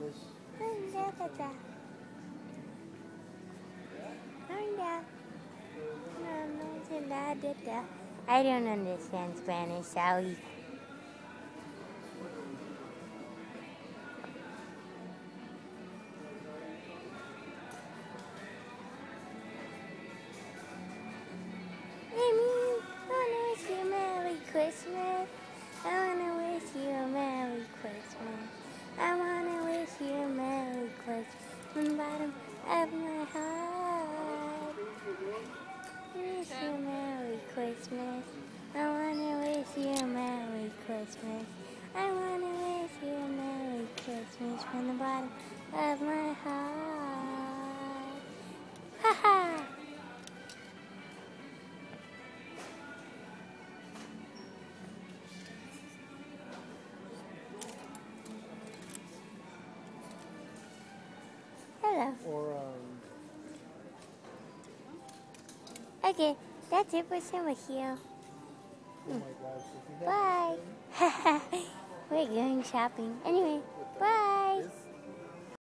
I don't understand Spanish, sorry. Christmas. I wanna wish you a Merry Christmas. I wanna wish you a Merry Christmas from the bottom of my heart. Wish you a Merry Christmas. I wanna wish you a Merry Christmas. I wanna wish you a Merry Christmas from the bottom of my heart. Ha ha! Hello. Okay, that's it for Simba here. Oh my gosh. Bye. We're going shopping. Anyway, bye.